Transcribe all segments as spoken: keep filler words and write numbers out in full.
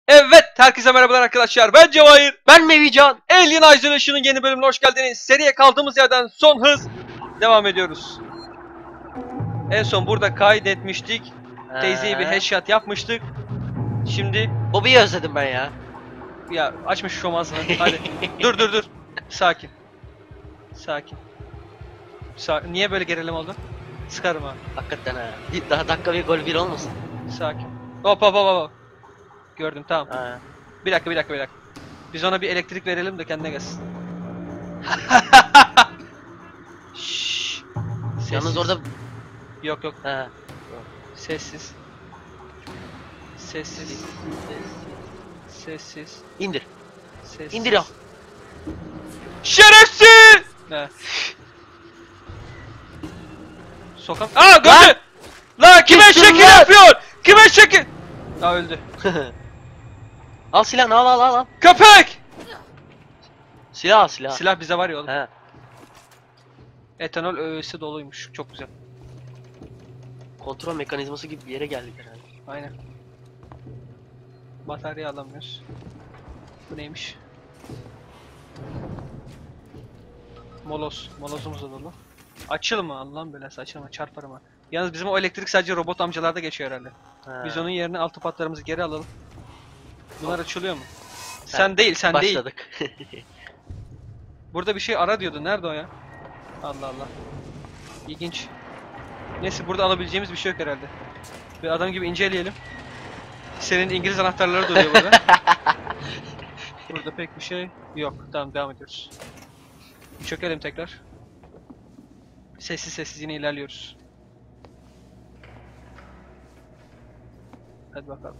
Evet, herkese merhabalar arkadaşlar. Ben Cevahir. Ben Mevican. Alien Isolation'ın yeni bölümüne hoş geldiniz. Seriye kaldığımız yerden son hız devam ediyoruz. En son burada kaydetmiştik. Ee, Teyzeye bir headshot yapmıştık. Şimdi Bobby'yi özledim ben ya. ya açmış şu ağzını. Hadi. dur dur dur. Sakin. Sakin. Sa Niye böyle gerilim oldu? Sıkarım ha. Hakikaten ha. Bir- Daha dakika bir gol bir olmasın. Sakin. Hop hop hop hop. Gördüm, tamam. Ha. Bir dakika bir dakika bir dakika. Biz ona bir elektrik verelim de kendine gelsin. Şşş. Yalnız orada Yok yok. ha. Sessiz. Sessiz. Sessiz. İndir. Sessiz. İndir o. Şerefsiz! He. Sokak. Aa, gördü! Lan! La kime Kimsin şekil lan? yapıyor? Kime şekil? Aa, öldü. Al silahını al al al al. Köpek! Silah al silah. Silah bize var ya oğlum. He. Etanol öğesi doluymuş. Çok güzel. Kontrol mekanizması gibi bir yere geldik herhalde. Aynen. Batarya alamıyoruz. Bu neymiş? Moloz. Molozumuz da dolu. Açılma Allah'ım belası, açılma, çarparım ha. Yalnız bizim o elektrik sadece robot amcalarda geçiyor herhalde. Ha. Biz onun yerine altı patlarımızı geri alalım. Bunlar açılıyor mu? Sen Ha, değil, sen değil. Başladık. Burada bir şey ara diyordu. Nerede o ya? Allah Allah. İlginç. Neyse, burada alabileceğimiz bir şey yok herhalde. Bir adam gibi inceleyelim. Senin İngiliz anahtarları duruyor burada. Burada pek bir şey yok. Tamam, devam ediyoruz. Bir çökelim tekrar. Sessiz sessiz yine ilerliyoruz. Hadi bakalım.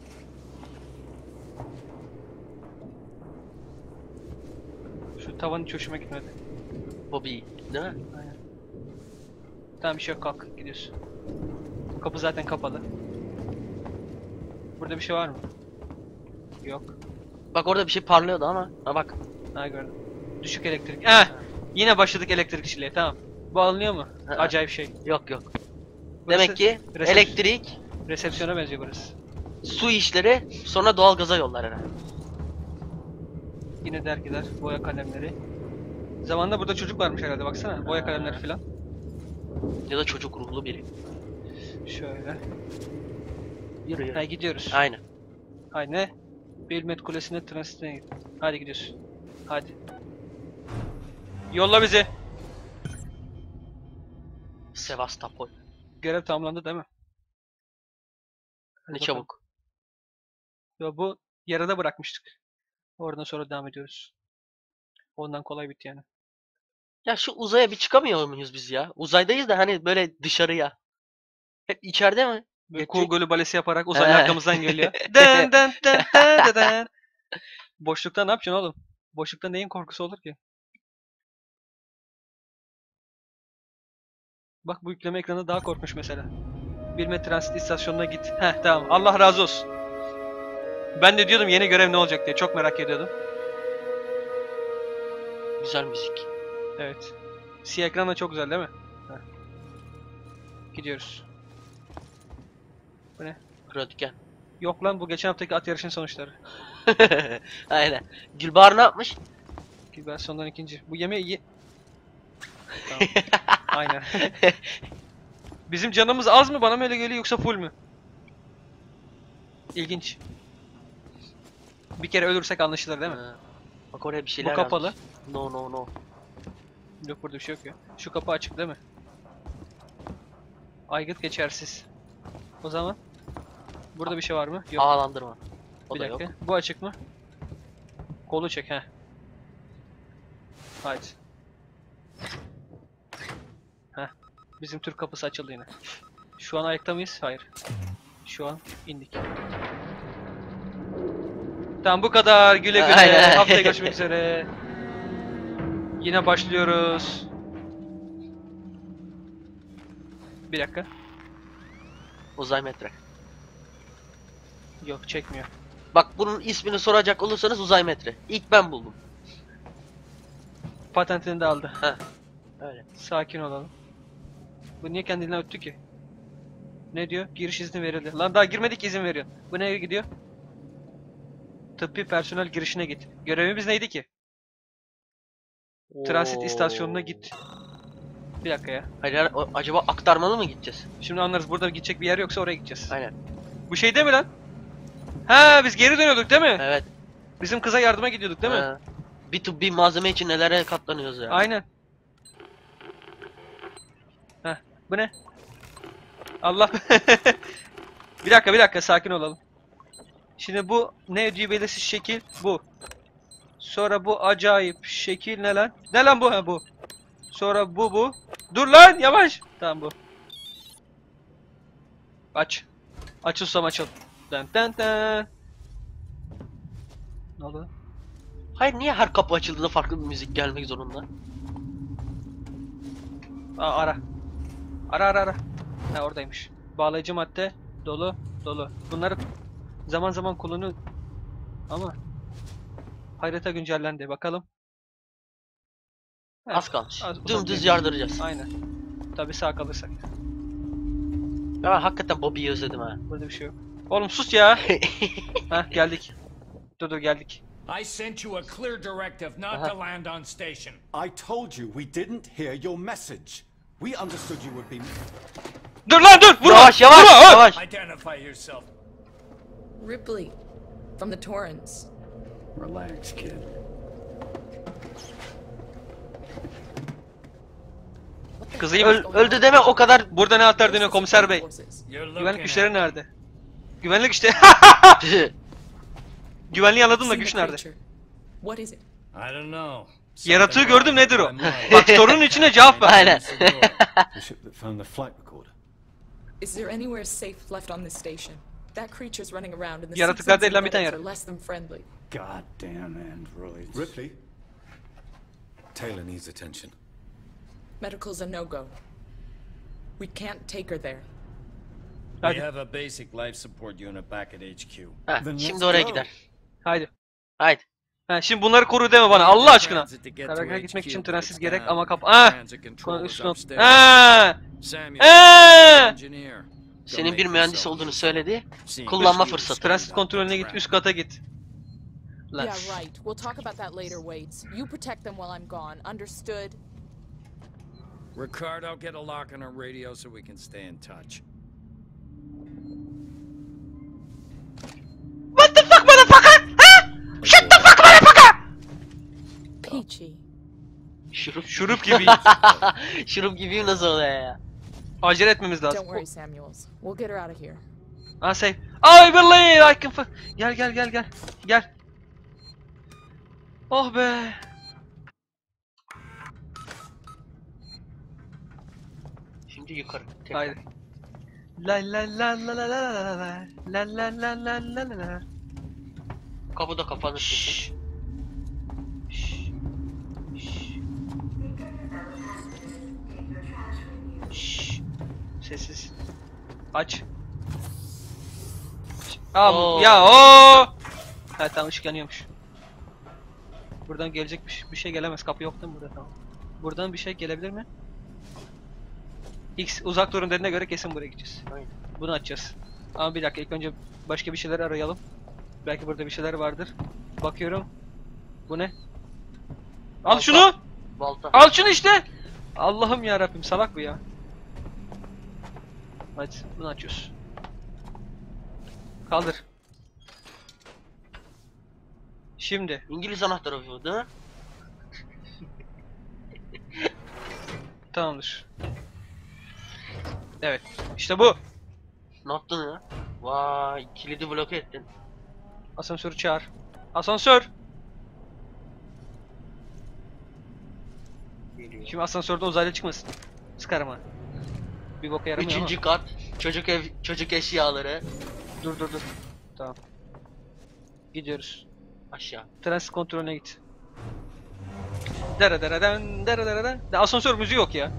Şu tavan hiç hoşuma gitmedi. Bobby, değil mi? Aynen. Tamam, bir şey yok, kalk gidiyorsun. Kapı zaten kapalı. Burada bir şey var mı? Yok. Bak orada bir şey parlıyordu ama. Ha bak. Ha, gördüm. Düşük elektrik. Eh! Yine başladık elektrikçiliğe, tamam. Bu alınıyor mu? Ha. Acayip şey. Yok yok. Burası Demek ki resepsiyon- elektrik, Resepsiyona benziyor burası. su işleri, sonra doğalgaza yollar herhalde. Yine dergiler, boya kalemleri. Zamanında burada çocuk varmış herhalde, baksana. Boya kalemleri filan. Ya da çocuk ruhlu biri. Şöyle. Yürü yürü. Ha, gidiyoruz. Aynen. Haydi ne? Bilmet Kulesi'ne transitine git. Hadi gidiyoruz. Hadi. Yolla bizi. Sevastopol. Görev tamamlandı değil mi? Hadi Ne bakalım. çabuk. Yo, bu yarıda bırakmıştık. Oradan sonra devam ediyoruz. Ondan kolay bitti yani. Ya şu uzaya bir çıkamıyor muyuz biz ya? Uzaydayız da hani böyle dışarıya. Hep içeride mi? Böyle Geçecek. kuğu gölü balesi yaparak uzaylı He. arkamızdan geliyor. Dın dın dın dın dın dın. Boşlukta ne yapacaksın oğlum? Boşlukta neyin korkusu olur ki? Bak, bu yükleme ekranı daha korkmuş mesela. Bilme transit istasyonuna git. Heh, tamam. Allah razı olsun. Ben de diyordum yeni görev ne olacak diye. Çok merak ediyordum. Güzel müzik. Evet. Siyah ekran da çok güzel değil mi? Heh. Gidiyoruz. Bu ne? Röntgen. Yok lan, bu geçen haftaki at yarışının sonuçları. Aynen. Gülbahar ne yapmış? Ben sondan ikinci. Bu yemeği ye... Tamam. Aynen. Bizim canımız az mı? Bana mı öyle geliyor yoksa full mü? İlginç. Bir kere ölürsek anlaşılır değil mi? Ha. Bak oraya bir şeyler Bu kapalı. yazmış. No no no. Yok, burada bir şey yok ya. Şu kapı açık değil mi? Aygıt geçersiz. O zaman burada bir şey var mı? Yok. Havalandırma. O Bir da dakika. yok. Bu açık mı? Kolu çek he. Haydi. Heh. Bizim Türk kapısı açıldı yine. Şu an ayakta mıyız? Hayır. Şu an indik. Tamam, bu kadar. Güle güle. Aynen. Haftaya görüşmek üzere. Yine başlıyoruz. Bir dakika. Uzay metre. Yok, çekmiyor. Bak bunun ismini soracak olursanız uzay metre. İlk ben buldum. Patentini de aldı. Heh. Öyle. Sakin olalım. Bu niye kendinden öttü ki? Ne diyor? Giriş izni verildi. Lan daha girmedik, izin veriyor. Bu nereye gidiyor? tıbbi personel girişine git. Görevimiz neydi ki? Transit istasyonuna git. Bir dakika ya. Hayır, hayır, o- acaba aktarmalı mı gideceğiz? Şimdi anlarız, burada gidecek bir yer yoksa oraya gideceğiz. Aynen. Bu şey değil mi lan? Ha, biz geri dönüyorduk değil mi? Evet. Bizim kıza yardıma gidiyorduk değil mi? Ha. Bir tıbbi malzeme için nelere katlanıyoruz ya. Aynen. Heh, bu ne? Allah. Bir dakika bir dakika, sakin olalım. Şimdi bu ne ödüğü belirsiz şekil bu. Sonra bu acayip şekil ne lan? Ne lan bu? Ha bu. Sonra bu bu. Dur lan, yavaş. Tamam bu. Aç. Aç ustam, açıl. Dın dın dın. Ne oldu? Hayır, niye her kapı açıldığında farklı bir müzik gelmek zorunda? Aa, ara. Ara ara ara. Ha, oradaymış. Bağlayıcı madde dolu dolu. Bunları zaman zaman kullanıyor ama harita güncellendi. Bakalım. Evet, Az kalmış. az- Dümdüz uzatmayayım. yardıracağız. Aynen. Tabii sağ kalırsak. Ya ben hakikaten Bobby'yi özledim ha. Burada bir şey yok. Oğlum sus ya. Hah, geldik. Dur dur geldik. I sent you a clear directive not to land on station. I told you we didn't hear your message. We understood you would be... Dur lan dur. Vurma. Yavaş yavaş Vurma, öl! yavaş. Identify yourself. Ripley, from the Torrens. Relax, kid. Kızı iyi Öl- mi? öldü deme o kadar. Burada ne atlar dönüyor komiser bey. Forces. You're looking Güvenlik güçleri at nerede? Güvenlik işte. Güvenliği anladım da Seen güç the nerede? creature. What is it? I don't know. Yaratığı Something gördüm, nedir o? wrong with my Bak sorunun içine cevap ver. Aynen. The ship that found the flight recorder. Is there anywhere safe left on this station? That creature's running around and the Yaratıklar citizens değil lan, and bir tane medics are yaratık. less than friendly. Goddamn androids. Ripley? Taylor needs attention. Medical's a no-go. We can't take her there. We Hadi. have a basic life support unit back at H Q. Ha, Then şimdi let's oraya go. gider. Haydi. Haydi. Ha, şimdi bunları koru deme bana Allah aşkına. Transit to get Karargaha to gitmek H Q, için but transit it's gerek down. ama kap... Ah! Transit control Konu is üstüne... upstairs. Ah! Samuel, Ah! engineer. Senin bir mühendis olduğunu söyledi. See, Kullanma you fırsatı. Transit kontrolüne git, üst kata git. Lan. Yeah, right. We'll talk about that later, Waits. You protect them while I'm gone. Understood? Ricardo, get a lock on our radio so we can stay in touch. What the fuck motherfucker? Ha? Shut the fuck motherfucker! Peachy. Şurup. Şurup gibi. Şurup gibiyim nasıl oluyor ya? Acele etmemiz lazım. Don't worry, Samuels. We'll get her out of here. Ah, safe. I believe I can f- Gel gel gel gel. Gel. Oh be. Şimdi yukarı. Tekrar. Haydi. La la la la la la la la la la la la la la la. Kapı da kapanır. Şşş. Şşş. Şşş. Şşş. Sessiz. Aç. Am Oo. ya o. Ha tamam, ışık yanıyormuş. Buradan gelecek bir, bir şey gelemez. Kapı yok değil mi burada? Tamam. Buradan bir şey gelebilir mi? X uzak durun dediğine göre kesin buraya gideceğiz. Aynen. Bunu açacağız. Ama bir dakika, ilk önce başka bir şeyler arayalım. Belki burada bir şeyler vardır. Bakıyorum. Bu ne? Al Balta. şunu! Balta. Al şunu işte! Allah'ım ya Rabbim, salak bu ya. Hadi bunu açıyoruz. Kaldır. Şimdi İngiliz anahtarı bu değil mi? tamamdır. Evet. İşte bu. Ne yaptın ya? Vay, kilidi bloke ettin. Asansörü çağır. Asansör. Geliyor. Şimdi asansörde uzaylı çıkmasın. Sıkarım ha. Bir boka yaramıyor Üçüncü ama. kat. Çocuk ev, çocuk eşyaları. Dur dur dur. Tamam. Gidiyoruz. Aşağı. Transit kontrolüne git. Dere dere den, dere dere den. De asansör müziği yok ya.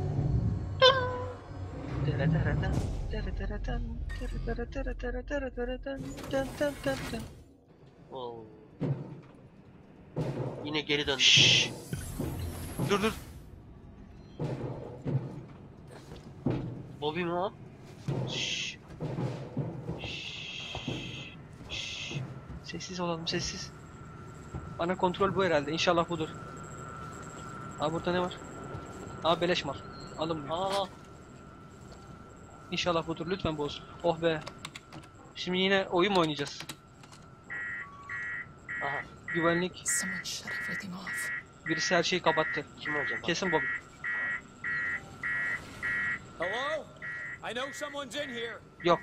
Dere dere den, dere dere den, dere dere dere dere dere dere den, den den den den. Oo. Yine geri döndü. Şşş. Dur dur. Bobby mi o? Şşş. Şşş. Şşş. Sessiz olalım, sessiz. Ana kontrol bu herhalde. İnşallah budur. Aa burada ne var? Aa beleş mal. Alın bunu. Aa, İnşallah budur. Lütfen bu olsun. Oh be. Şimdi yine oyun mu oynayacağız? aha. Güvenlik. Someone shut everything off. Birisi her şeyi kapattı. Kim acaba? Kesin Bobby. Hello? I know someone's in here. Yok.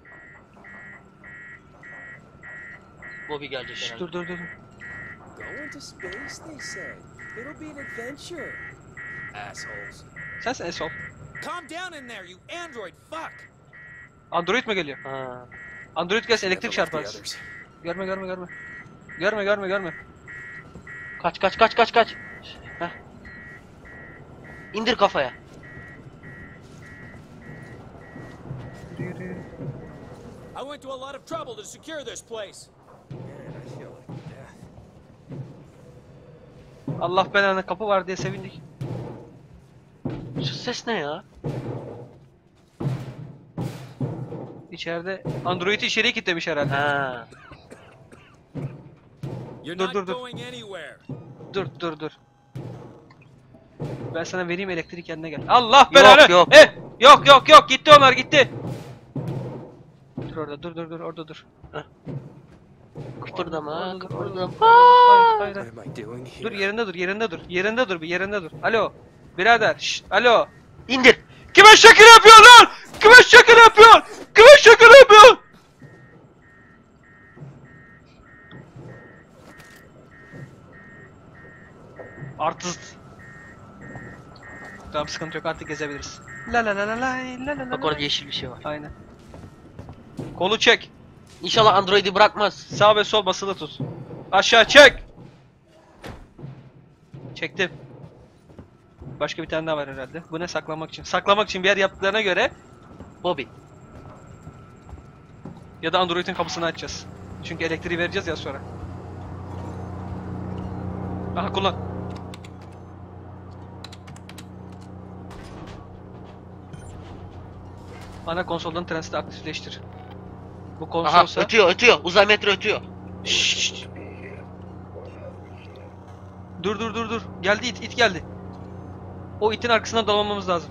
Bobby gelecek Şşş, herhalde. dur dur dur. Going to space, they said. It'll be an adventure. Assholes. Sensin Esol. Calm down in there, you android fuck. Android mi geliyor? Ha. Android gelse elektrik Never left the çarparız. others. Görme görme görme. Görme görme görme. Kaç kaç kaç kaç kaç. Heh. İndir kafaya. Yürü, yürü, yürü. I went to a lot of trouble to secure this place. Man, I feel like death. Allah belanı kapı var diye sevindik. Şu ses ne ya? İçeride Android'i içeriye kilitlemiş herhalde. Ha. You're Dur, not dur, dur. going anywhere. Dur dur dur. Ben sana vereyim elektrik kendine gel. Allah belanı. yok. Eh, yok yok yok gitti onlar gitti. Dur orada dur dur dur orada dur. Kıpırdama, Orada dur, orada kıpırdama. dur. Hayır, hayır, What hayır. am I doing here? Dur yerinde dur yerinde dur. Yerinde dur bir yerinde dur. Alo. Birader şşt alo. İndir. Kime şekil yapıyorsun lan? Kime şekil yapıyorsun? Kime şekil yapıyorsun? Artist. Tamam sıkıntı yok artık gezebiliriz. La la la la la la la la. Bak orada yeşil bir şey var. Aynen. Kolu çek. İnşallah Android'i bırakmaz. Sağ ve sol basılı tut. Aşağı çek. Çektim. Başka bir tane daha var herhalde. Bu ne saklamak için? Saklamak için bir yer yaptıklarına göre Bobby. ya da Android'in kapısını açacağız. Çünkü elektriği vereceğiz ya sonra. Aha kullan. Ana konsoldan transiti aktifleştir. Bu Aha konsolsa... ötüyor ötüyor. Uzay metro ötüyor. Şşşt. Dur dur dur dur. Geldi it, it geldi. O itin arkasından dolanmamız lazım.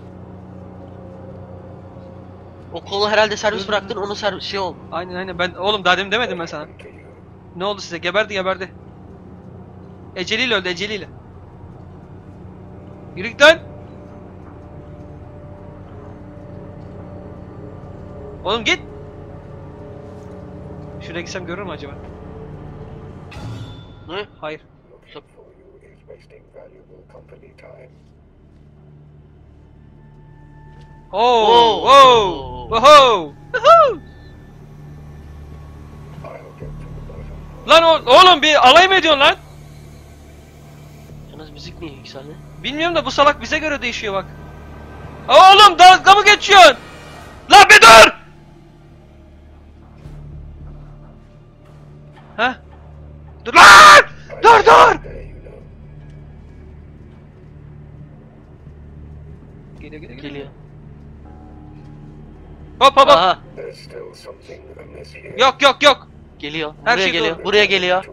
O kolu herhalde servis Dur, bıraktın dur. onu servis şey oldu. Aynen aynen ben oğlum daha demin demedim ben sana. Ne oldu size? Geberdi geberdi. Eceliyle öldü eceliyle. Yürü git lan. Oğlum git. Şuraya gitsem görür mü acaba? Ne? Hayır. Oh, Oh. oh, oh, oh. Lan o- oğlum bir alay mı ediyorsun lan? Yalnız müzik niye yükseldi? Bilmiyorum da bu salak bize göre değişiyor bak. Oğlum dalga mı geçiyorsun? Lan bir dur! Ha? Dur lan! Dur dur! Geliyor geliyor geliyor. Geliyor. Hop hop hop. Aha Yok yok yok. geliyor. Her Buraya şey geliyor. doğru. Buraya geliyor.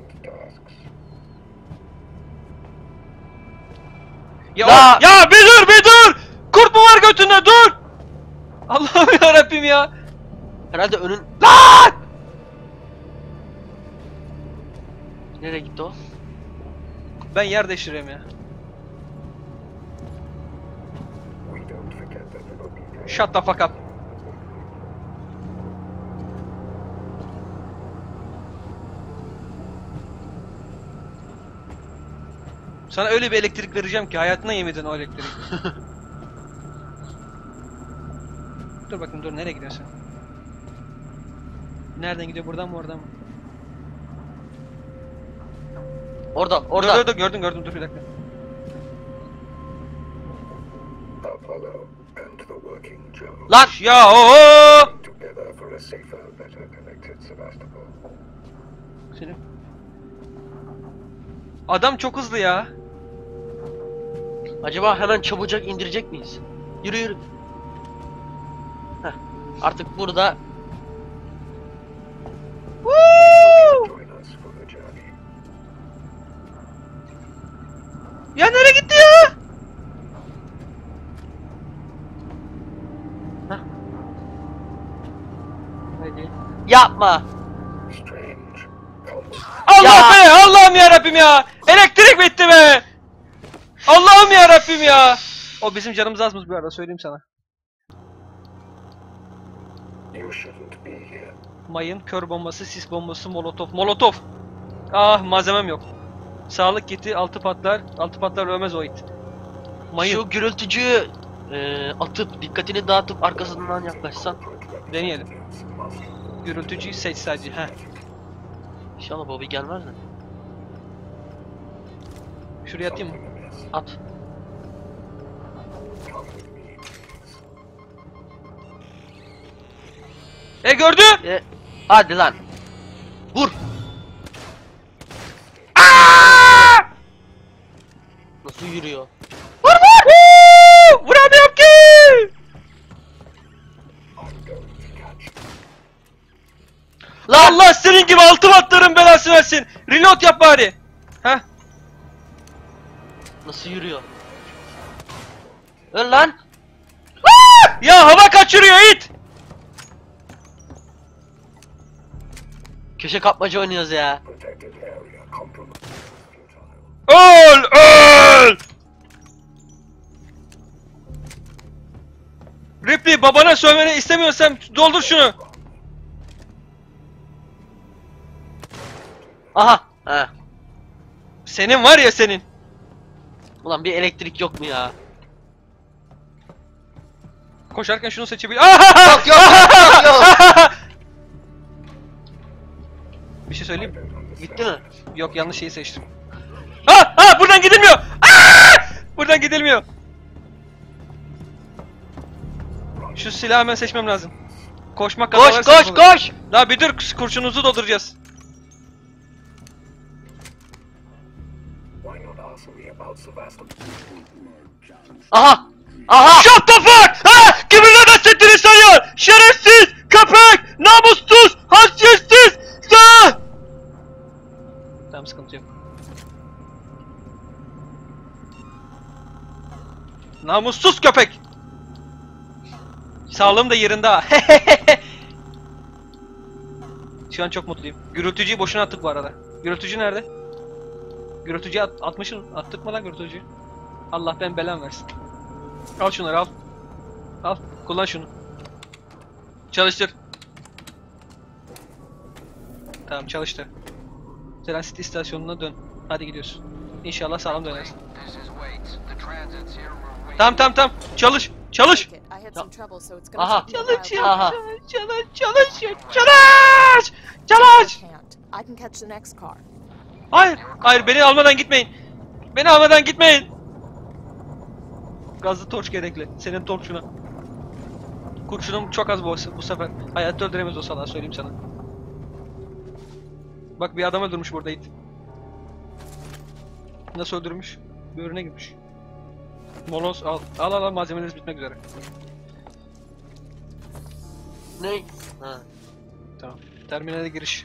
Ya, La- ya bir dur bir dur! Kurt mu var götünde dur! Allah'ım yarabbim ya. Herhalde önün... Lan! Nereye gitti o? Ben yer değiştiriyorum ya. Shut the fuck up. Sana öyle bir elektrik vereceğim ki hayatına yemedin o elektriği. Dur bakayım dur nereye gidiyorsun? Nereden gidiyor buradan mı oradan mı? Orada Dur orada. dur dur gördüm gördüm dur bir dakika. Apollo and the working Joe Lan! Ya o together for a safer, better connected Sevastopol. Selim. Adam çok hızlı ya. Acaba hemen çabucak indirecek miyiz? Yürü yürü. Heh. Artık burada Woo! yapma. Strange. Complex. Allah Ya. be! Allah'ım ya Rabbim ya! Elektrik bitti be! Allah'ım ya Rabbim ya! O bizim canımız azmış bu arada söyleyeyim sana. You shouldn't be here. Mayın, kör bombası, sis bombası, molotof. Molotof! Ah malzemem yok. Sağlık kiti, altı patlar. Altı patlar ölmez o it. Mayın. Şu gürültücüyü e, atıp dikkatini dağıtıp arkasından yaklaşsan. Deneyelim. Gürültücüyü seç sadece. Heh. İnşallah Bobby gelmez de. Şuraya atayım mı? At. E gördü! E, hadi lan. Vur. Nasıl yürüyor? Vur vur! Woo! Vuramıyorum ki! Lan! Allah senin gibi altı wattların belası versin. Reload yap bari. Heh. Nasıl yürüyor? Öl lan! Ya hava kaçırıyor it. Köşe kapmaca oynuyoruz ya. Protected area compromised. Öl öl. Ripley babana sövmeni istemiyorsam doldur şunu. Aha! He. Senin var ya senin. Ulan bir elektrik yok mu ya? Koşarken şunu seçebilir. Aha! Yok yok yok yok! Bir şey söyleyeyim mi? Gitti mi? Yok yanlış şeyi seçtim. Ha ha buradan gidilmiyor. Aa! Buradan gidilmiyor. Şu silahı hemen seçmem lazım. Koşmak kadar Koş varsa koş yapalım. koş! Daha bir dur kurşununuzu dolduracağız. Why not ask me about Sevastopol? Aha! Aha! Shut the fuck! Ha! Kiminle bahsettiğini sanıyor? Şerefsiz! Köpek! Namussuz! Haysiyetsiz! Sa! Tamam sıkıntı yok. Namussuz köpek! Sağlığım da yerinde ha. Şu an çok mutluyum. Gürültücüyü boşuna attık bu arada. Gürültücü nerede? Gürültücüyü at atmışım. Attık mı lan gürültücüyü? Allah ben belam versin. Al şunları al. Al. Kullan şunu. Çalıştır. Tamam çalıştı. Transit istasyonuna dön. Hadi gidiyorsun. İnşallah sağlam dönersin. Tamam tamam tamam. Çalış. Çalış. Take it. I had some trouble, so it's gonna Aha! take me a while. Çalış. Aha! Çalış. Çalış. Çalış. Çalış. I can't. I can catch the next car. Hayır. Hayır beni almadan gitmeyin. Beni almadan gitmeyin. Gazlı torç gerekli. Senin torçuna. Kurşunum çok az bu, bu sefer. Hayatta öldüremez o salağı söyleyeyim sana. Bak bir adam öldürmüş burada it. Nasıl öldürmüş? Böğrüne girmiş. Moloz al. Al al al malzemeleriniz bitmek üzere. Ne? Ha. Tamam. Terminale giriş.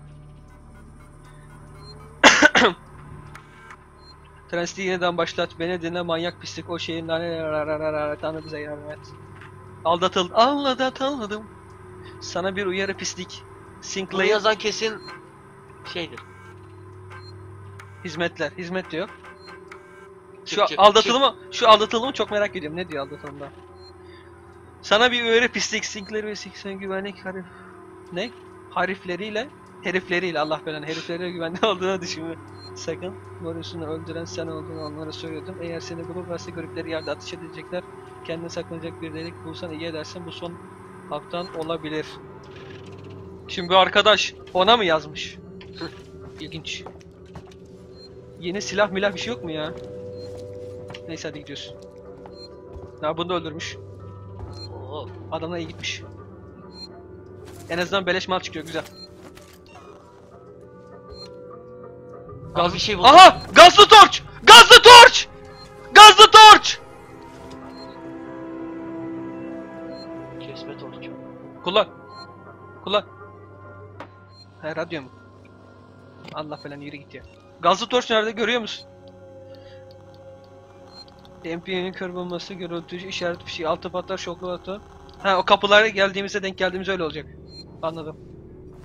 Transiti yeniden başlat. Beni dinle manyak pislik o şeyin Tanrı bize yardım et. Aldatıl. Aldatıldım. Sana bir uyarı pislik. Bunu Sinclair yazan kesin şeydir. hizmetler. Hizmet diyor. Şu Türkçe- aldatılımı, şu aldatılımı çok merak ediyorum. Ne diyor aldatılımda? Sana bir uyarı pislik. Sinclair ve seksen güvenlik harif. Ne? Harifleriyle, herifleriyle Allah belanı herifleriyle güvenli olduğunu düşünme. Sakın Morrison'u öldüren sen olduğunu onlara söylüyordum. Eğer seni bulurlarsa görüpleri yerde ateş edecekler. Kendine saklanacak bir delik bulsan iyi edersen bu son haftan olabilir. Şimdi bu arkadaş ona mı yazmış? İlginç. Yeni silah milah bir şey yok mu ya? Neyse hadi gidiyoruz. Ya bunu da öldürmüş. Oo. Adamla iyi gitmiş. En azından beleş mal çıkıyor güzel. Gaz bir şey buldum. Aha! Gazlı torç! Gazlı torç! Gazlı torç! Kesme torç. Kullan. Kullan. He radyo mu? Allah falan yürü git ya. Gazlı torç nerede görüyor musun? M P'nin kör bombası, gürültücü, işaret bir şey, altı patlar, şoklu atı. Ha o kapılara geldiğimizde denk geldiğimiz öyle olacak. Anladım.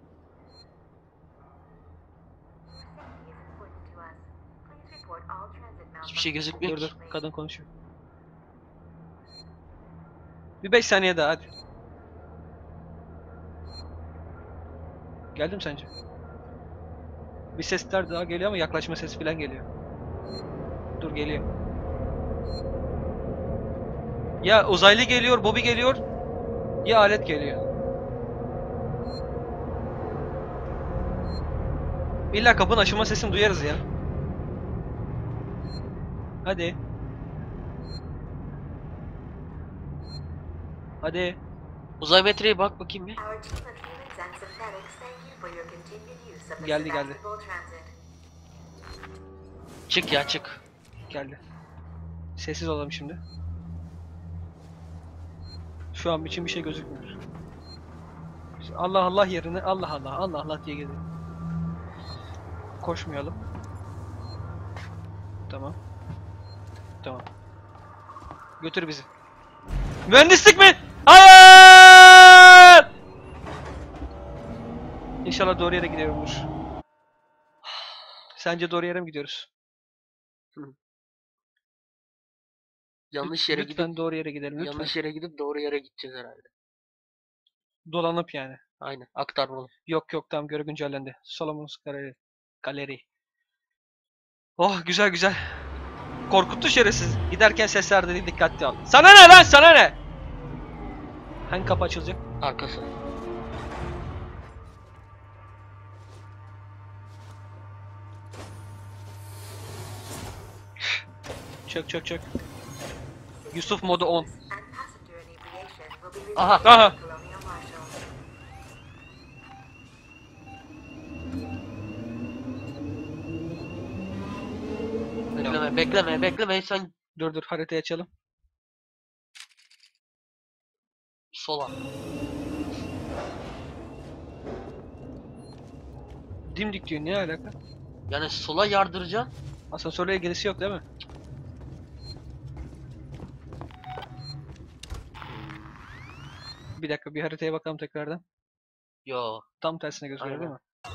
Hiçbir şey gözükmüyor Dur ki. dur, kadın konuşuyor. Bir beş saniye daha hadi. Geldi mi sence? Bir sesler daha geliyor ama yaklaşma sesi falan geliyor. Dur geliyor. Ya uzaylı geliyor, Bobby geliyor. Ya alet geliyor. İlla kapının açılma sesini duyarız ya. Hadi. Hadi. Uzay metreye bak bakayım bir. Geldi geldi. Çık ya çık. Geldi. Sessiz olalım şimdi. Şu an için bir şey gözükmüyor. Biz Allah Allah yerine Allah Allah Allah Allah diye gidelim. Koşmayalım. Tamam. Tamam. Götür bizi. Mühendislik mi? Hayır! İnşallah doğru yere gidiyorumdur. Sence doğru yere mi gidiyoruz? Yanlış yere Lütfen gidip doğru yere gidelim lütfen. yanlış yere gidip doğru yere gideceğiz herhalde. Dolanıp yani. Aynen. Aktarmalı. Yok yok tamam göre güncellendi. Solomon's Galeri. Galeri. Oh güzel güzel. Korkuttu şerefsiz. Giderken sesler dedi dikkatli ol. Sana ne lan sana ne? Hangi kapı açılacak? Arkası. Çök çök çök. Yusuf modu on. Aha. Aha. Bekleme bekleme bekleme sen Dur dur haritayı açalım. sola. Dimdik diyor ne alaka? Yani sola yardıracaksın. Asansörle ilgisi yok değil mi? Bir dakika bir haritaya bakalım tekrardan. Yo. Tam tersine gözüküyor değil Aynen. mi?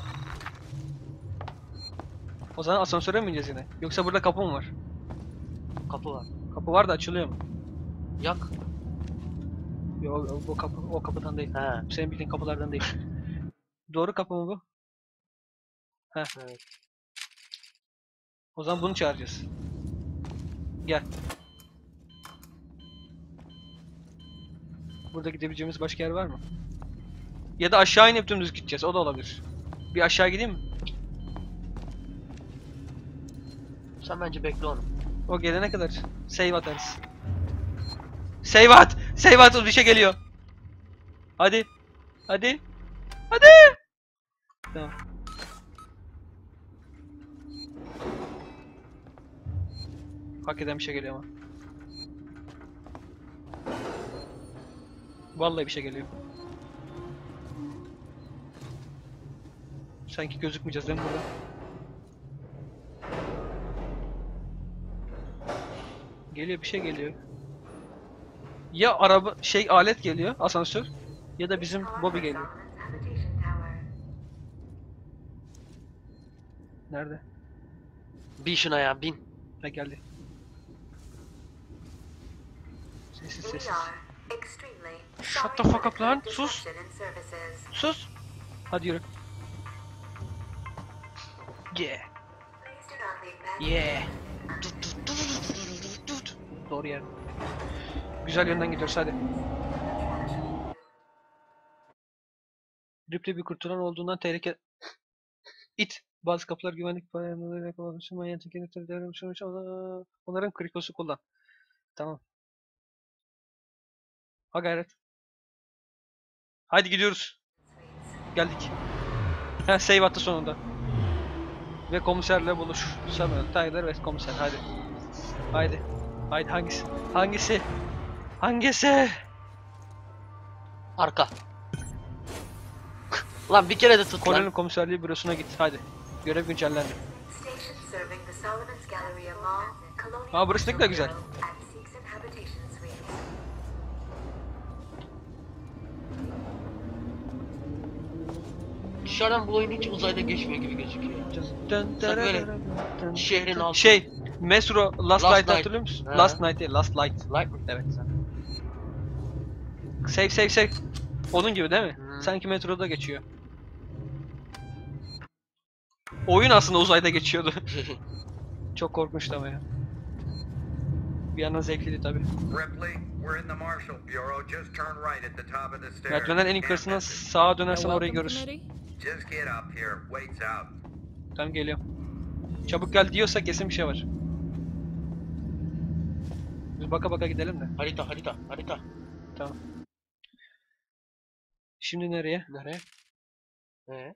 O zaman asansöre mi ineceğiz yine? Yoksa burada kapı mı var? Kapı var. Kapı var da açılıyor mu? Yak. Yok o, o kapı o kapıdan değil. He. Senin bildiğin kapılardan değil. Doğru kapı mı bu? Heh. Evet. O zaman bunu çağıracağız. Gel. Burada gidebileceğimiz başka yer var mı? Ya da aşağı inip dümdüz gideceğiz. O da olabilir. Bir aşağı gideyim mi? Sen bence bekle onu. O gelene kadar save atarız. Save at! Save at! Bir şey geliyor. Hadi. Hadi. Hadi. Tamam. Hak eden bir şey geliyor ama. Vallahi bir şey geliyor. Sanki gözükmeyeceğiz değil mi burada? Geliyor bir şey geliyor. Ya araba şey alet geliyor asansör ya da bizim Bobby geliyor. Nerede? Bin şuna ya bin. Ha geldi. Sessiz sessiz. Shut the fuck up lan. Sus. Sus. Hadi yürü. Yeah. Yeah. Tut, tut, tut, tut, tut, tut. Doğru yer. Güzel yönden gidiyoruz hadi. Rip'te bir kurtulan olduğundan tehlike... İt. Bazı kapılar güvenlik bayanlarıyla yakalamışsın. Manyetik yenitleri devremişsin. Onların krikosu kullan. Tamam. Ha gayret. Haydi gidiyoruz. Geldik. Ha save attı sonunda. Ve komiserle buluş. Samuel Tyler ve komiser hadi. Haydi. Haydi hangisi? Hangisi? Hangisi? Arka. Lan bir kere de tut Kolonel lan. komiserliği bürosuna git hadi. Görev güncellendi. Aa burası ne kadar güzel. Dışarıdan bu oyun hiç uzayda geçmiyor gibi gözüküyor. Dön, Sanki böyle dön, şehrin altı. Şey, Metro Last, Last Light Night. hatırlıyor musun? Ha. Last Night değil, Last Light. Light mı? Evet. Save save save. Onun gibi değil mi? Hmm. Sanki metroda geçiyor. Oyun aslında uzayda geçiyordu. Çok korkmuştu ama ya. Bir yandan zevkliydi tabi. Ripley, we're in the Marshal Bureau. Just turn right at the top of the stairs. Merdivenden en yukarısından sağa dönersen orayı görürsün. Just get up here. Wait's out. Tamam geliyorum. Çabuk gel diyorsa kesin bir şey var. Biz baka baka gidelim de. Harita harita harita. Tamam. Şimdi nereye? Nereye? Ee?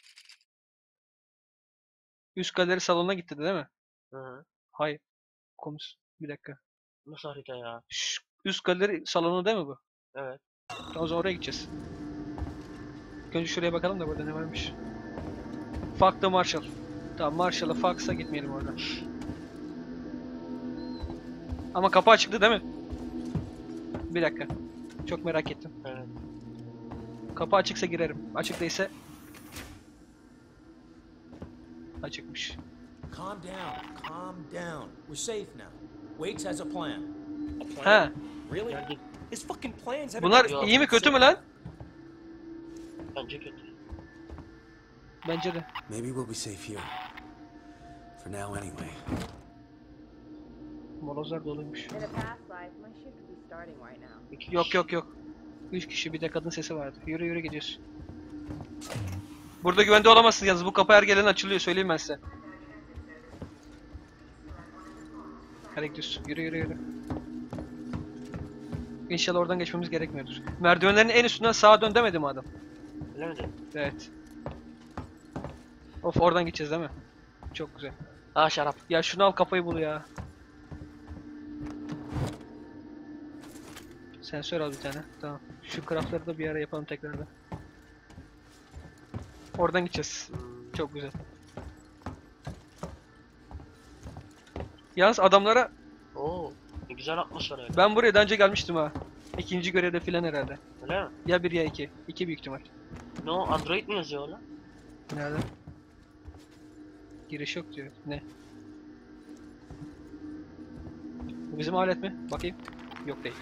Üst galeri salonuna gitti değil mi? Hı hı. Hayır. Komus. Bir dakika. Nasıl harita ya? Şş, üst galeri salonu değil mi bu? Evet. Tamam, o zaman oraya gideceğiz. Önce şuraya bakalım da burada ne varmış. Fuck the Marshall. Tamam, Marshall'a Fox'a gitmeyelim orada. Ama kapı açıktı değil mi? Bir dakika. Çok merak ettim. Evet. Kapı açıksa girerim. Açık değilse... Açıkmış. Calm down. Calm down. We're safe now. Waits has a plan. A plan? Ha. Really? Geldik. His fucking plans haven't Bunlar been iyi mi kötü mü lan? Bence kötü. Bence de. Maybe we'll be safe here. For now anyway. Molozlar doluymuş. In a past life, my shift would be starting right now. İki Yok kişi. yok yok. Üç kişi, bir de kadın sesi vardı. Yürü yürü gidiyoruz. Burada güvende olamazsınız yalnız. Bu kapı her gelen açılıyor, söyleyeyim ben size. Hadi gidiyoruz. Yürü yürü yürü. İnşallah oradan geçmemiz gerekmiyordur. Merdivenlerin en üstünden sağa dön demedi mi adam? Öyle mi? Evet. Of, oradan gideceğiz değil mi? Çok güzel. Aa şarap. Ya şunu al, kafayı bul ya. Sensör al bir tane. Tamam. Şu craftları da bir ara yapalım tekrardan. Oradan gideceğiz. Çok güzel. Yalnız adamlara... Oo. Ne güzel atmosfer öyle. Ben buraya daha önce gelmiştim ha. İkinci görevde filan herhalde. Öyle mi? Ya bir ya iki. İki büyük ihtimal. Ne o? Android mi yazıyor lan? Nerede? Giriş yok diyor. Ne? Bu bizim alet mi? Bakayım. Yok değil.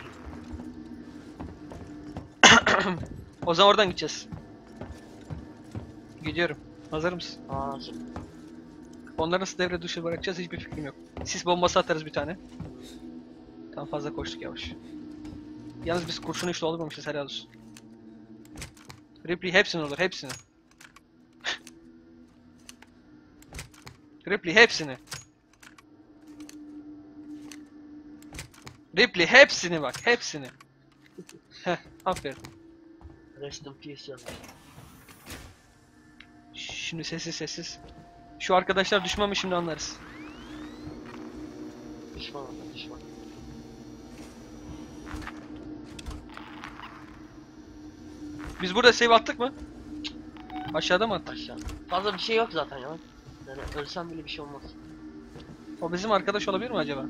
O zaman oradan gideceğiz. Gidiyorum. Hazır mısın? Aa hazır. Onları nasıl devre dışı bırakacağız hiçbir fikrim yok. Sis bombası atarız bir tane. Tam fazla koştuk yavaş. Yalnız biz kurşunu hiç doldurmamışız, helal olsun. Ripley hepsini olur, hepsini. Ripley hepsini. Ripley hepsini bak, hepsini. Heh, aferin. Rest in peace yazmış. Şimdi sessiz sessiz. Şu arkadaşlar düşman mı, şimdi anlarız. Düşman orada düşman. Biz burada save attık mı? Aşağıda mı attık? Aşağı. Fazla bir şey yok zaten ya. Yani ölsem bile bir şey olmaz. O bizim arkadaş olabilir mi acaba?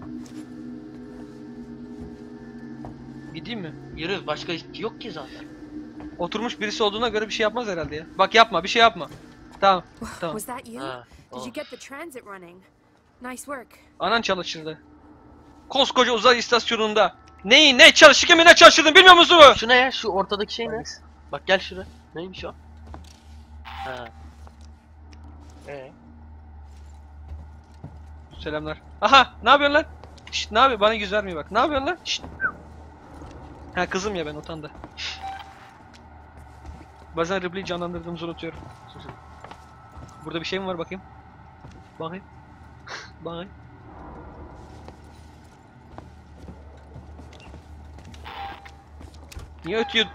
Gideyim mi? Yürü, başka hiç yok ki zaten. Oturmuş birisi olduğuna göre bir şey yapmaz herhalde ya. Bak yapma, bir şey yapma. Tamam, tamam. Was that you? Ha, Did o. you get the transit running? Nice work. Anan çalıştırdı. Koskoca uzay istasyonunda neyi ne çalışırken ne çalıştırdın bilmiyor musun? Şu ne ya? Şu ortadaki şey ne? Bak gel şuraya. Neymiş o? Ha. Ee. Selamlar. Aha, ne yapıyorsun lan? Şşt, ne yapıyor? Bana yüz vermiyor bak. Ne yapıyorsun lan? Şşt. Ha, kızım ya, ben utandı. Bazen Ripley'i canlandırdığımızı unutuyorum. Burada bir şey mi var bakayım? Bakayım. Bakayım. Niye ötüyor?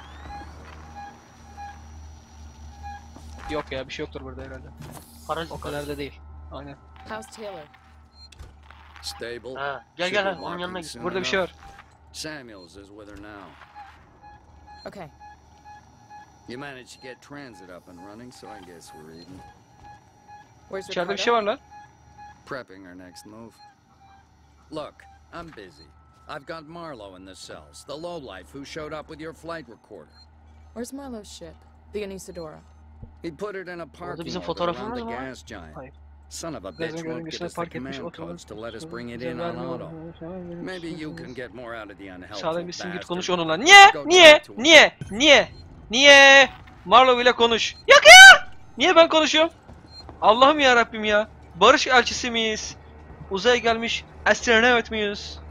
Yok ya, bir şey yoktur burada herhalde. Parazit. O kadar da değil. Aynen. How's Taylor? Stable. Ha, gel gel ha, onun yanına git. Burada bir şey var. Samuels is with her now. Okay. You managed to get transit up and running, so I guess we're even. Where's İçeride bir Ricardo? şey var lan. Prepping our next move. Look, I'm busy. I've got Marlowe in the cells, the lowlife who showed up with your flight recorder. Where's Marlowe's ship? The Anisadora. He put it in a Orada parking bizim lot fotoğrafımız around the mı var? gas giant. Hayır. Son of a Gazın bitch won't give görünüşüne us the park etmiş command oturun. codes to let us bring it in on auto. Maybe you can get more out of the unhelpful Sağlam gitsin git bastard. konuş onunla. Niye? Go Niye? talk to him. Niye? Niye? Niye? Marlow ile konuş. Yok ya! Niye ben konuşuyorum? Allah'ım ya Rabbim ya. Barış elçisi miyiz? Uzaya gelmiş astronot muyuz?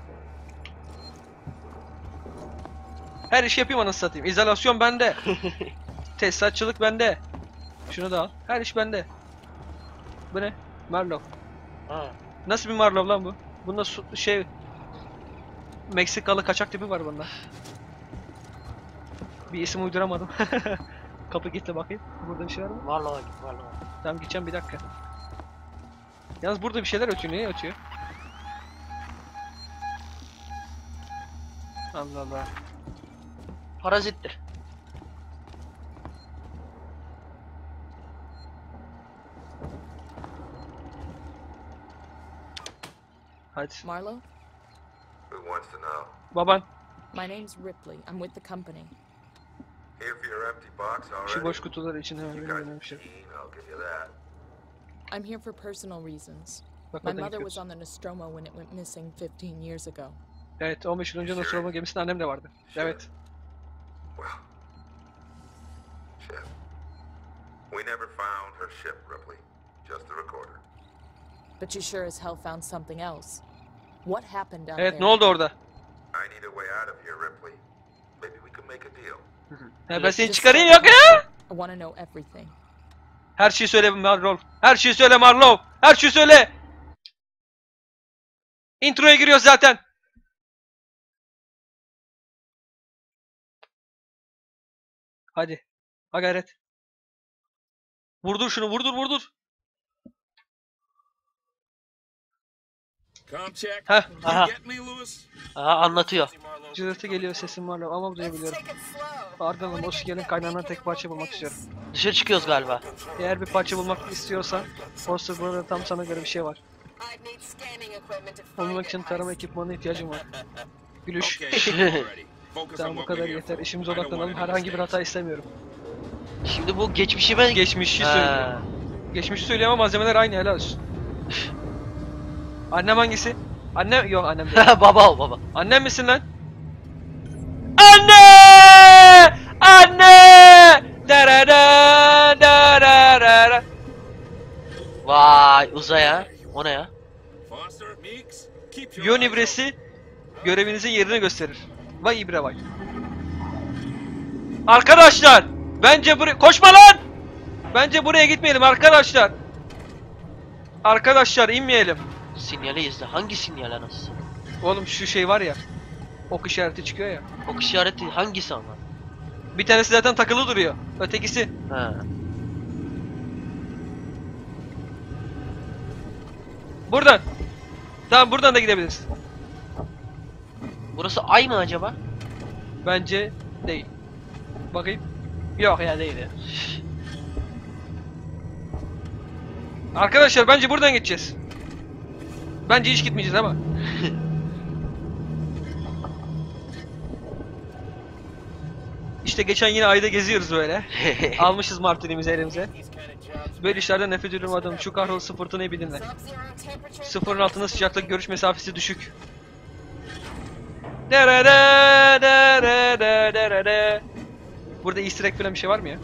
Her işi yapayım anasını satayım. İzolasyon bende. Tesisatçılık bende. Şunu da al. Her iş bende. Bu ne? Marlow. Ha. Nasıl bir Marlow lan bu? Bunda su şey Meksikalı kaçak tipi var bunda. Bir isim uyduramadım. Kapı gitti bakayım. Burada bir şey var mı? Vallahi git vallahi. Tamam gideceğim bir dakika. Yalnız burada bir şeyler ötüyor. Niye ötüyor? Allah Allah. Parazittir. Hadi. Marlowe? Who wants to know? Baban. My name's Ripley. I'm with the company. Here for your empty box already? Şu boş kutuları için hemen You benim got önemli the bir şey. key, I'll give you that. I'm here for personal reasons. Bak My oradan mother was gidiyoruz. on the Nostromo when it went missing fifteen years ago. Evet on beş yıl önce Nostromo gemisinde annem de vardı. Evet. Well, shit. We never found her ship, Ripley. Just the recorder. But you sure as hell found something else. What happened out Evet there? ne oldu orada? I need a way out of here, Ripley. Maybe we can make a deal. He, ben seni Just çıkarayım tell yok me. ya. I want to know everything. Her şeyi söyle Marlow. Her şeyi söyle Marlow. Her şeyi söyle. Introya giriyor zaten. Hadi. Ha gayret. Vurdur şunu vurdur vurdur. Com check. Heh. Aha. Get me, Lewis? Aha anlatıyor. Cızırtı geliyor sesim Marlow ama duyabiliyorum. Ardından o sinyalin kaynağından tek parça bulmak istiyorum. Dışarı çıkıyoruz galiba. Eğer bir parça bulmak istiyorsan, Foster burada tam sana göre bir şey var. Bulmak için tarama ekipmanına ihtiyacım var. Gülüş. Tamam bu kadar yeter. İşimize odaklanalım. Herhangi bir hata istemiyorum. Şimdi bu geçmişime... Geçmişi Ha. söylüyor. Geçmişi söylüyor ama malzemeler aynı helal olsun. Annem hangisi? Annem yok annem değil. Baba o baba. Annem misin lan? Anne! Anne! Darara darara. Vay uzaya. O ne ya? Foster, Meeks, keep your Yön eyes ibresi görevinizin yerini gösterir. Vay ibre vay. Arkadaşlar! Bence buraya... Koşma lan! Bence buraya gitmeyelim arkadaşlar. Arkadaşlar inmeyelim. Sinyali izle. Hangi sinyal anasını? Oğlum şu şey var ya. Ok işareti çıkıyor ya. Ok işareti hangisi ama? Bir tanesi zaten takılı duruyor. Ötekisi. Ha. Buradan. Tamam buradan da gidebiliriz. Burası ay mı acaba? Bence değil. Bakayım. Yok ya değil ya. Arkadaşlar bence buradan geçeceğiz. Bence hiç gitmeyeceğiz ama. İşte geçen yine ayda geziyoruz böyle. Almışız martinimizi elimize. Böyle işlerden nefret ediyorum adam. Şu kahrolası fırtınayı bir dinle. Sıfırın altında sıcaklık görüş mesafesi düşük. Derere, derere, derere. Burada easter egg falan bir şey var mı ya?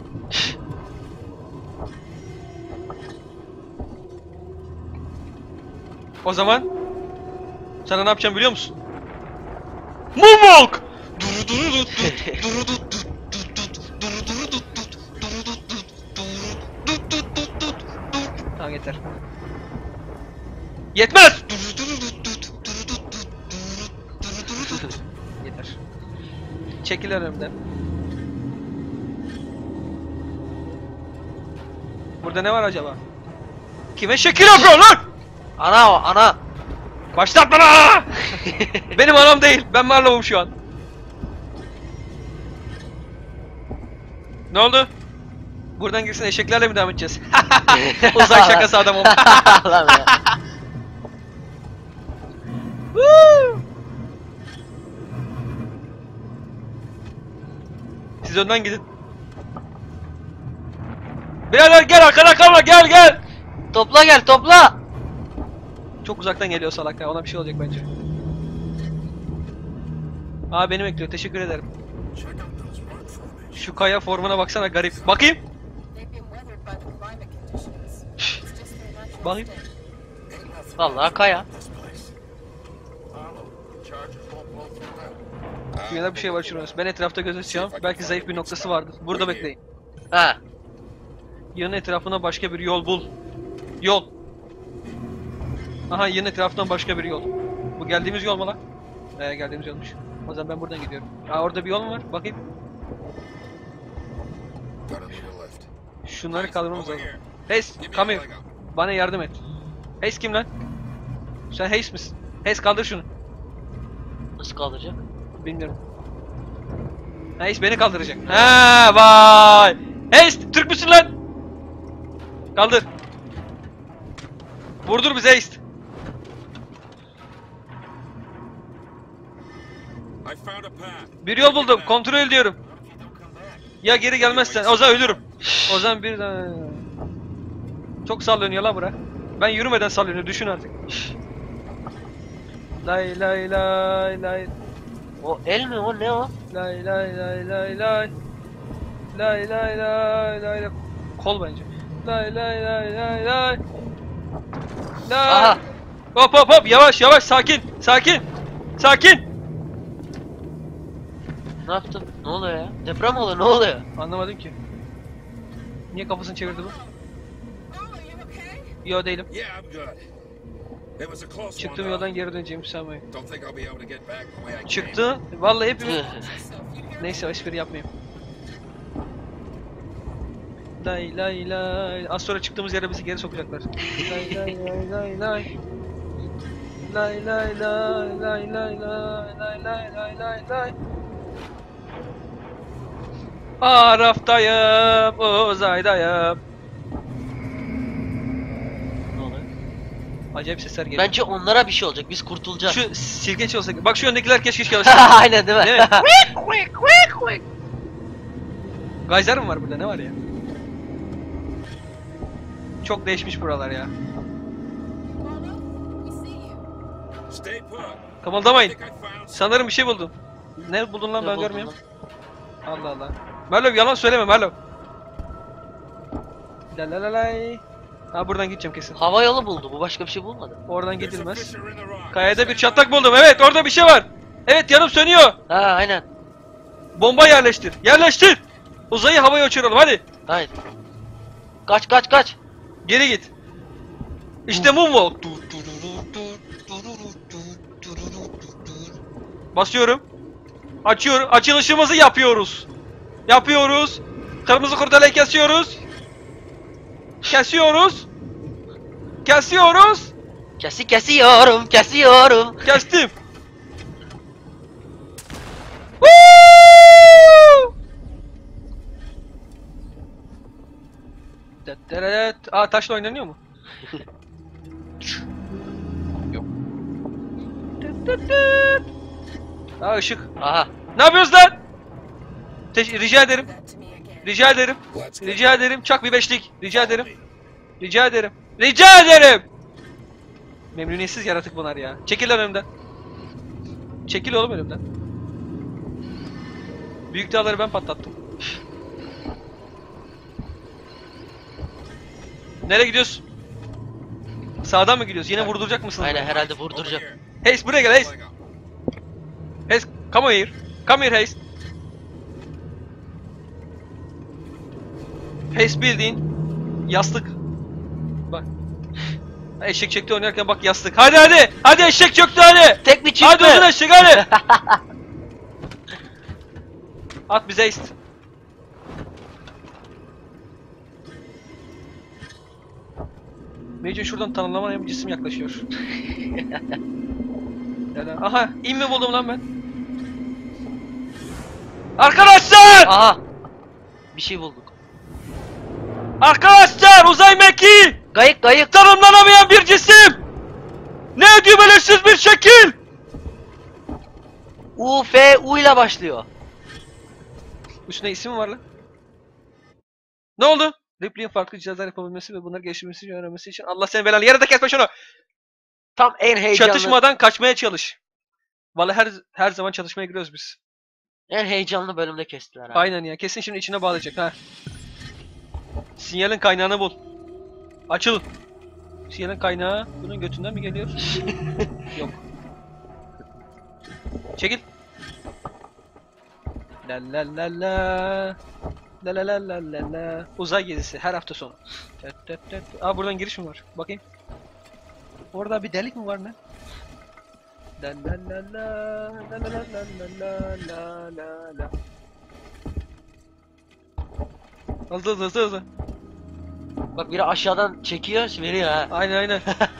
O zaman sana ne yapacağım biliyor musun? Moonwalk! Tamam yeter. Yetmez! Yeter. Çekil önümden. Burada ne var acaba? Kime şekil yapıyor lan? Ana o ana. Başlatma lan! Benim anam değil. Ben Marlow'um şu an. Ne oldu? Buradan girsin eşeklerle mi devam edeceğiz? Uzay şakası adamım. Lan ya. Siz önden gidin. Birader gel arkada kalma gel gel. topla gel topla. Çok uzaktan geliyor salak ya. Ona bir şey olacak bence. Aa beni bekliyor. Teşekkür ederim. Şu kaya formuna baksana garip. Bakayım. Bakayım. Vallahi kaya. Dünyada bir şey var şurası. Ben etrafta göz açacağım. Belki zayıf bir noktası vardır. Burada bekleyin. Ha. Yığın etrafına başka bir yol bul. Yol. Aha yığın etrafından başka bir yol. Bu geldiğimiz yol mu lan? Ee geldiğimiz yolmuş. O zaman ben buradan gidiyorum. Aa orada bir yol mu var? Bakayım. Şunları kaldırmamız lazım. Hayes, come here. Bana yardım et. Hayes kim lan? Sen Hayes misin? Hayes kaldır şunu. Nasıl kaldıracak? Bilmiyorum. Hayes beni kaldıracak. Ha vay. Hayes Türk müsün lan? Kaldır. Vurdur bize Hayes. Bir yol buldum. Kontrol ediyorum. Ya geri gelmezsen o zaman ölürüm. O zaman bir çok sallanıyor la bura. Ben yürümeden sallanıyor düşün artık. Lay lay lay lay. O el mi o ne o? Lay lay lay lay lay. Lay lay lay lay lay. Kol bence. Lay lay lay lay lay. Lay. Aha. Hop hop hop yavaş yavaş sakin sakin. Sakin. Ne yaptın? Ne oluyor ya? Deprem oluyor ne oluyor? Anlamadım ki. Niye kafasını çevirdi bu? Yo değilim. Çıktığım yoldan geri döneceğim sanmayın. Çıktı. Vallahi hepimiz... Neyse espri yapmayayım. Lay lay lay. Az sonra çıktığımız yere bizi geri sokacaklar. Lay lay lay lay lay. Lay lay lay lay lay lay lay lay lay lay lay. Araftayım, uzaydayım. Ne oluyor? Acayip sesler geliyor. Bence onlara bir şey olacak. Biz kurtulacağız. Şu sirkeç olsa... Bak şu öndekiler keşke çalışsın. Aynen değil mi? Değil mi? Gayzer mi var burada? Ne var ya? Çok değişmiş buralar ya. Kımıldamayın. Sanırım bir şey buldum. Ne buldun lan Ne ben buldun görmüyorum. lan? Allah Allah. Merlov yalan söyleme Merlov. La la la lay. Ha buradan gideceğim kesin. Hava yolu buldu. Bu başka bir şey bulmadı. Oradan gidilmez. Kayada bir çatlak buldum. Evet orada bir şey var. Evet yanım sönüyor. Ha aynen. Bomba yerleştir. Yerleştir. Uzayı havaya uçuralım hadi. Hayır. Kaç kaç kaç. Geri git. İşte moonwalk. Basıyorum. Açıyorum. Açılışımızı yapıyoruz. Yapıyoruz. Kırmızı kurdelayı kesiyoruz. Kesiyoruz. Kesiyoruz. Kesi kesiyorum. Kesiyorum. Kestim. Aa taşla oynanıyor mu? Yok. Aa ışık. Aha. Ne yapıyoruz lan? Teş rica ederim. Rica ederim. Rica ederim. Çak bir beşlik. Rica ederim. Rica ederim. Rica ederim. Memnuniyetsiz yaratık bunlar ya. Çekil lan önümden. Çekil oğlum önümden. Büyük dağları ben patlattım. Nereye gidiyorsun? Sağdan mı gidiyoruz? Yine vurduracak mısın? Aynen herhalde vurduracak. Hayes buraya gel Hayes. Hayes come here. Come here Hayes. Hayes bildiğin yastık. Bak. Eşek çekti oynarken bak yastık. Hadi hadi. Hadi eşek çöktü hadi. Tek bir çift Hadi mi? uzun eşek hadi. At bize Hayes. Mecnun şuradan tanımlamayan bir cisim yaklaşıyor. Aha in mi buldum lan ben? Arkadaşlar! Aha. Bir şey bulduk. Arkadaşlar uzay mekiği! Gayık gayık. Tanımlanamayan bir cisim! Ne ediyor belirsiz bir şekil? U, F, U ile başlıyor. Üstüne isim mi var lan? Ne oldu? Ripley'in farklı cihazlar yapabilmesi ve bunları geliştirmesi için öğrenmesi için Allah seni belanı yere de kesme şunu. Tam en heyecanlı. Çatışmadan kaçmaya çalış. Vallahi her her zaman çalışmaya giriyoruz biz. En heyecanlı bölümde kestiler abi. Aynen ya. Kesin şimdi içine bağlayacak ha. Sinyalin kaynağını bul. Açıl. Sinyalin kaynağı bunun götünden mi geliyor? Yok. Çekil. La la la la. La la la la la la. Uzay gezisi her hafta sonu. Tet tet tet. Aa buradan giriş mi var? Bakayım. Orada bir delik mi var ne? La la la la la la la la la la la. Hızlı hızlı hızlı hızlı. Bak biri aşağıdan çekiyor, veriyor ha. Aynen aynen.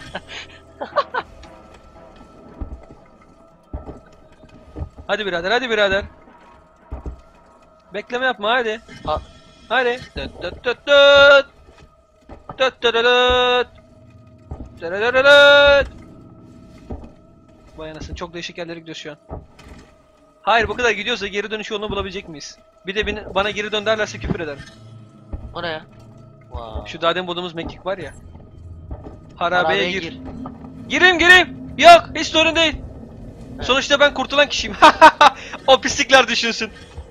Hadi birader, hadi birader. Bekleme yapma hadi. Ha. Hadi. Tıt tıt tıt tıt. Tıt tıt tıt tıt. Tıt tıt tıt tıt. Vay anasını, çok değişik yerlere gidiyoruz şu an. Hayır, bu kadar gidiyorsa geri dönüş yolunu bulabilecek miyiz? Bir de beni, bana geri dön derlerse küfür ederim. O ne ya? Wow. Şu daha demin bulduğumuz mekik var ya. Harabeye, Harabeye gir. gir. Gireyim gireyim. Yok, hiç sorun değil. Evet. Sonuçta ben kurtulan kişiyim. O pislikler düşünsün.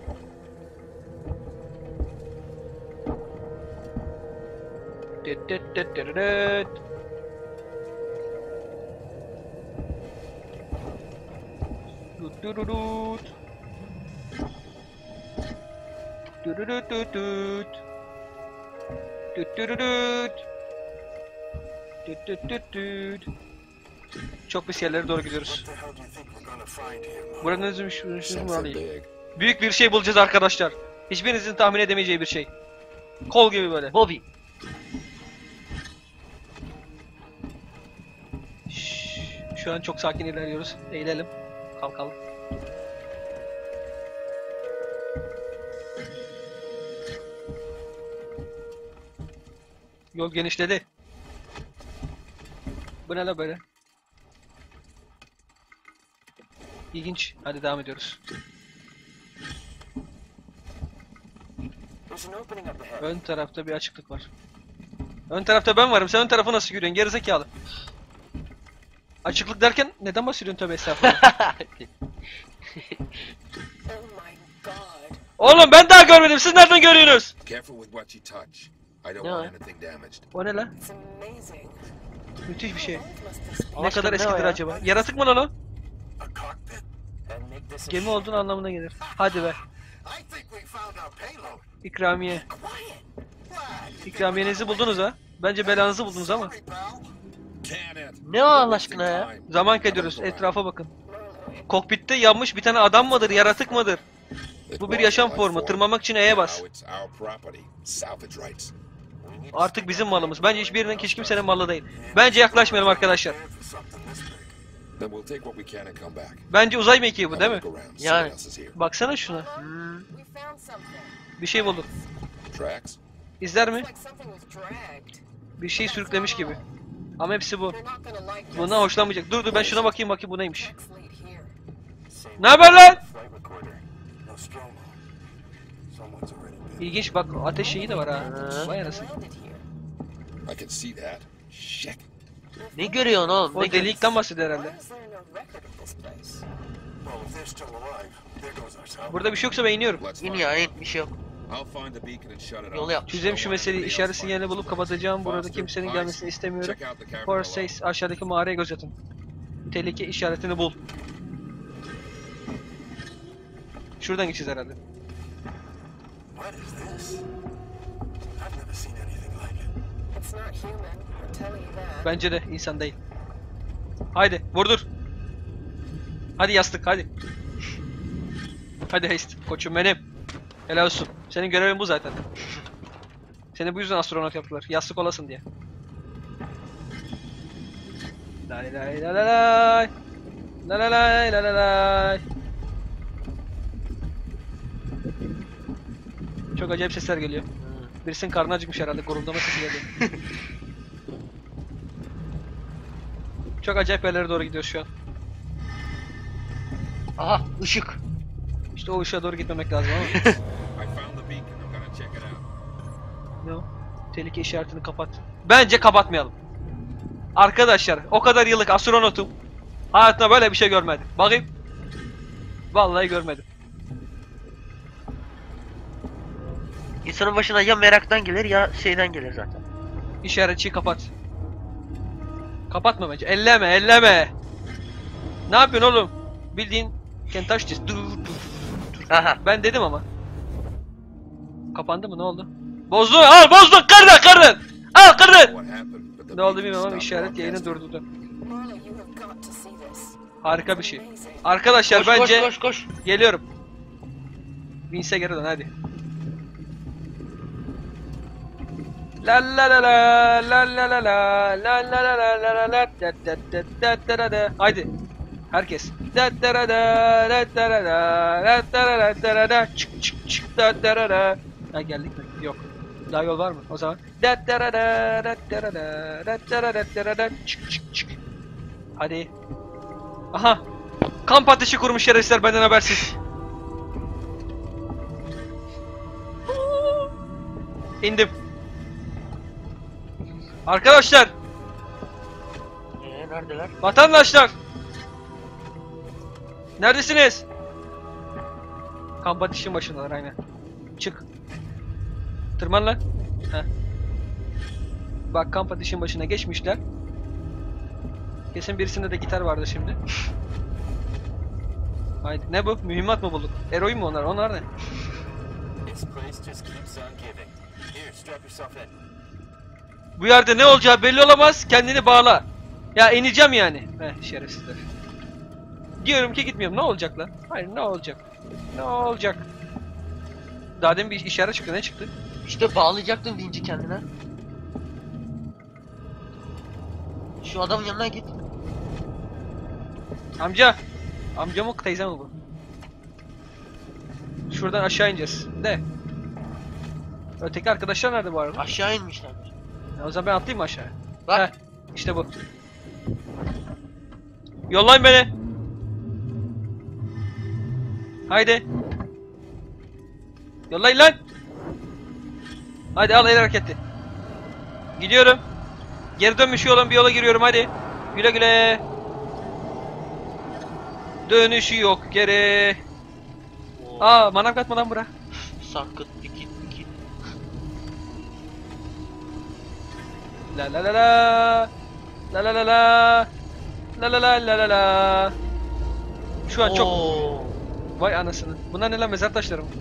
Dıt dıt dıt dıt dıt. Dut dut dut dut. Dut dut dut dut dut. Dut dut dut dut. Dut dut dut dut. Çok pis yerlere doğru gidiyoruz. Burada ne üzülmüş Büyük bir şey bulacağız arkadaşlar. Hiçbirinizin tahmin edemeyeceği bir şey. Kol gibi böyle. Bobby. Şşş, şu an çok sakin ilerliyoruz. Eğilelim. Kalkalım. Yol genişledi. Bu ne la böyle? İlginç. Hadi devam ediyoruz. Ön tarafta bir açıklık var. Ön tarafta ben varım. Sen ön tarafa nasıl yürüyorsun? Gerizekalı. Açıklık derken neden bahsediyorsun, tövbe estağfurullah. Oğlum ben daha görmedim. Siz nereden görüyorsunuz? Ne? O ne lan? Müthiş bir şey. Ne Aşkım, kadar ne o eskidir ya? acaba? Yaratık mı lan o? Gemi olduğunu anlamına gelir. Hadi be. İkramiye. İkramiyenizi buldunuz ha. Bence belanızı buldunuz ama. Ne o Allah aşkına ya? Zaman kaybediyoruz. Etrafa bakın. Kokpitte yanmış bir tane adam mıdır? Yaratık mıdır? Bu bir yaşam formu. Tırmanmak için E'ye bas. Artık bizim malımız. Bence hiçbirinin, hiç kimsenin malı değil. Bence yaklaşmayalım arkadaşlar. Bence uzay mekiği bu değil mi? Yani. Baksana şuna. Hmm. Bir şey bulduk. İzler mi? Bir şey sürüklemiş gibi. Ama hepsi bu. Bundan hoşlanmayacak. Dur dur ben şuna bakayım bakayım bu neymiş. Ne haber lan? İlginç bak, ateş şeyi de var ha. Vay anasını. Ne görüyorsun oğlum? O Ne delikten bahsediyor herhalde. Burada bir şey yoksa ben iniyorum. İn ya, in, bir şey yok. Yolu yap. Çözeyim şu meseleyi. İşaret sinyalini bulup kapatacağım. Burada kimsenin gelmesini istemiyorum. Force sekiz aşağıdaki mağaraya göz atın. Tehlike işaretini bul. Şuradan geçeceğiz herhalde. Bence de insan değil. Haydi vurdur. Hadi yastık hadi. Hadi Haste koçum benim. Helal olsun. Senin görevin bu zaten. Seni bu yüzden astronot yaptılar. Yastık olasın diye. Lay lay lay lay lay. Lay lay lay lay lay lay. Çok acayip sesler geliyor. Birisinin karnı acıkmış herhalde. Guruldama sesi geliyor. Çok acayip yerlere doğru gidiyoruz şu an. Aha, ışık. İşte o ışığa doğru gitmemek lazım ama. Ne o? Tehlike işaretini kapat. Bence kapatmayalım. Arkadaşlar o kadar yıllık astronotum. Hayatımda böyle bir şey görmedim. Bakayım. Vallahi görmedim. İnsanın başına ya meraktan gelir ya şeyden gelir zaten. İşaretçiyi kapat. Kapatma bence. Elleme, elleme. Ne yapıyorsun oğlum? Bildiğin can't touch this. Dur, dur, dur. Aha. Ben dedim ama. Kapandı mı? Ne oldu? Bozdu. Al bozdun. Kırdın, kırdın. Al kırdın. Ne oldu bilmiyorum ama işaret yayını durdurdu. Harika bir şey. Arkadaşlar Koş, bence koş, koş, koş. geliyorum. Vince'e geri dön hadi. La la la la la la la la la la la la la la la da da da da da da da. Haydi herkes da da da da da da da da da da da da da çık çık çık da da da da. Ha geldik mi? Yok. Daha yol var mı? O zaman da da da da da da da da da da da da çık çık çık. Hadi. Aha. Kamp ateşi kurmuş şerefsizler benden habersiz. İndim. Arkadaşlar, Ee, neredeler? vatandaşlar. Neredesiniz? Kamp ateşin başındalar aynen. Çık. Tırman lan. Heh. Bak kamp ateşin başına geçmişler. Kesin birisinde de gitar vardı şimdi. Haydi. Ne bu? Mühimmat mı bulduk? Eroin mi onlar? Onlar ne? Bu yerde ne olacağı belli olamaz. Kendini bağla. Ya ineceğim yani. Heh şerefsizler. Diyorum ki gitmiyorum. Ne olacak lan? Hayır ne olacak? Ne olacak? Daha demin bir işaret çıktı. Ne çıktı? İşte bağlayacaktım vinci kendine. Şu adamın yanına git. Amca. Amca mı teyze mi bu? Şuradan aşağı ineceğiz. De. Öteki arkadaşlar nerede bu arada? Aşağı inmişler. Ya o zaman ben atlayayım mı aşağıya? Bak. Heh, işte bu. Yollayın beni. Haydi. Yollayın lan. Hadi al el hareketi. Gidiyorum. Geri dönmüş yolun bir yola giriyorum hadi. Güle güle. Dönüşü yok geri. Aa manav katmadan bırak. Sarkıt dikit dikit. La la la la. La la la la. La la la la la la. Şu an çok... Oo. Vay anasını. Bunlar ne lan mezar taşları mı?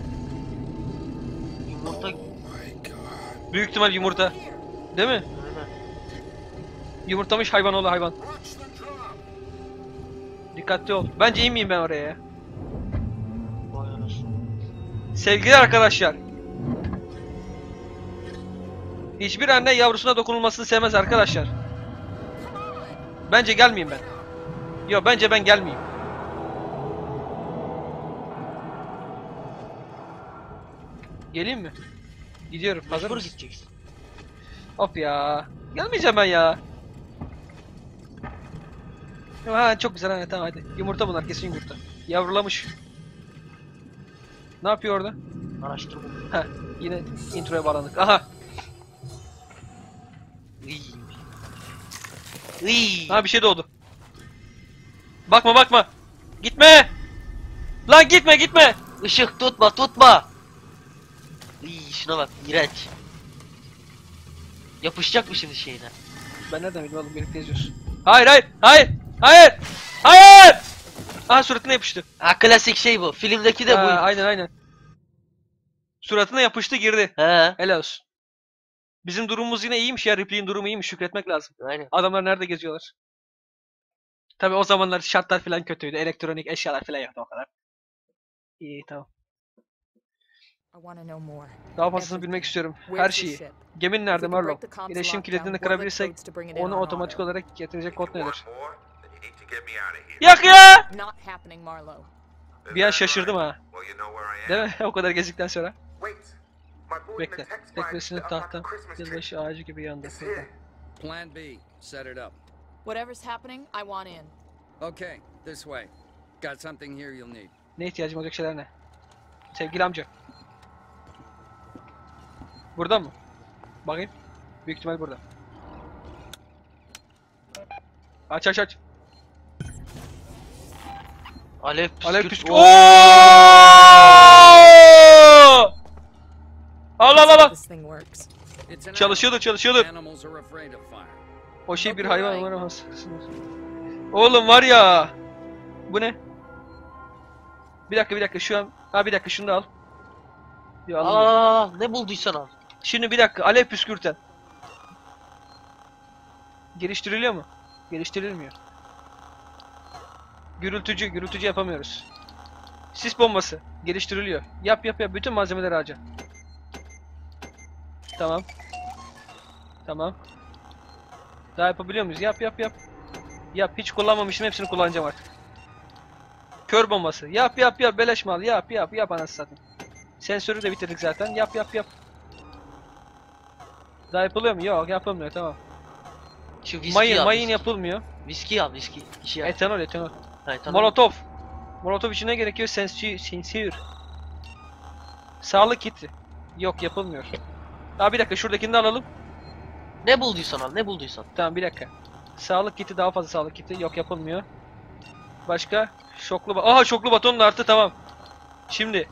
Yumurta. Büyük ihtimal yumurta. Değil mi? Aynen. Yumurtamış hayvan oğlu hayvan. Dikkatli ol. Bence inmeyeyim ben oraya ya. Vay anasını. Sevgili arkadaşlar. Hiçbir anne yavrusuna dokunulmasını sevmez arkadaşlar. Bence gelmeyeyim ben. Yo bence ben gelmeyeyim. Geleyim mi? Gidiyorum. Hazır Mecbur mısın? gideceksin. Hop ya. Gelmeyeceğim ben ya. Ha çok güzel ha tamam hadi. Yumurta bunlar kesin yumurta. Yavrulamış. Ne yapıyor orada? Araştırma. Ha yine introya bağlandık. Aha. Iy. Iy. Ha bir şey doğdu. Bakma bakma. Gitme. Lan gitme gitme. Işık tutma tutma. Iy, şuna bak iğrenç. Yapışacak mı şimdi şeyine? Ben nereden bileyim oğlum birlikte yazıyoruz. Hayır hayır hayır hayır hayır. Aha suratına yapıştı. Ha klasik şey bu. Filmdeki de Ha, bu. aynen aynen. Suratına yapıştı girdi. He. Helal olsun. Bizim durumumuz yine iyiymiş ya. Ripley'in durumu iyiymiş. Şükretmek lazım. Aynen. Adamlar nerede geziyorlar? Tabi o zamanlar şartlar falan kötüydü. Elektronik eşyalar falan yoktu o kadar. İyi tamam. I want to know more. Daha fazlasını bilmek istiyorum. Her şeyi. Gemin nerede Marlo? İletişim kilidini kırabilirsek onu otomatik olarak getirecek kod nedir? Yak ya! Not happening, Marlowe. Bir an şaşırdım ha. Değil mi? O kadar gezdikten sonra. Bekle. Teknesinin tahta yılbaşı ağacı gibi yandı. Plan B. Set it up. Whatever's happening, I want in. Okay, this way. Got something here you'll need. Ne ihtiyacım olacak şeyler ne? Sevgili amca. Burada mı? Bakayım. Büyük ihtimal burada. Aç aç aç. Alev püskürt. Alev püskürt. Oo! Oo! Allah Allah Allah. This thing works. It's an Çalışıyordu çalışıyordu. Animals are afraid of fire. O şey bir hayvan var ama. Oğlum var ya. Bu ne? Bir dakika bir dakika şu an. Ha bir dakika şunu da al. Ya, alamıyorum. Aa, ne bulduysan al. Şimdi bir dakika alev püskürten. Geliştiriliyor mu? Geliştirilmiyor. Gürültücü, gürültücü yapamıyoruz. Sis bombası geliştiriliyor. Yap yap yap bütün malzemeleri harca. Tamam. Tamam. Daha yapabiliyor muyuz? Yap yap yap. Yap hiç kullanmamışım hepsini kullanacağım artık. Kör bombası. Yap yap yap beleş mal. Yap yap yap anasını satayım. Sensörü de bitirdik zaten. Yap yap yap. Daha yapılıyor mu? Yok yapılmıyor tamam. Şu viski Mayın, al. mayın viski. yapılmıyor. Viski al viski. İşi yap. Etanol, etanol. Ha, tamam. Molotov. Molotov için ne gerekiyor? Sensör, sensör. Sağlık kiti. Yok yapılmıyor. Daha bir dakika şuradakini de alalım. Ne bulduysan al, ne bulduysan. Tamam bir dakika. Sağlık kiti daha fazla sağlık kiti. Yok yapılmıyor. Başka? Şoklu ba Aha şoklu baton da arttı tamam. Şimdi.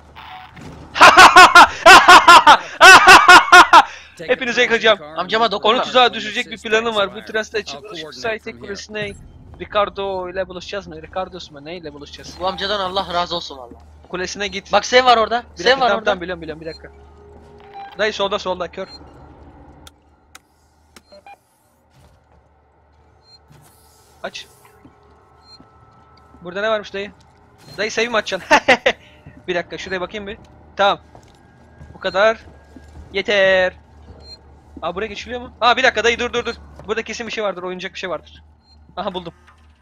Hepinize yakacağım. Amcama dokunma. Onu tuzağa düşürecek bir planım var. Bu transta çıkmış. Saytek kulesine Ricardo ile buluşacağız mı? Ricardo's mu? Neyle buluşacağız? Bu amcadan Allah razı olsun valla. Kulesine git. Bak sev var orada. Bir Sev dakika, var tamam, orada. tamam, biliyorum biliyorum bir dakika. Dayı solda solda kör. Aç. Burada ne varmış dayı? Dayı save mi açacaksın? Bir dakika şuraya bakayım bir. Tamam. Bu kadar. Yeter. Aa buraya geçiliyor mu? Aa bir dakika dayı dur dur dur. Burada kesin bir şey vardır. Oyuncak bir şey vardır. Aha buldum.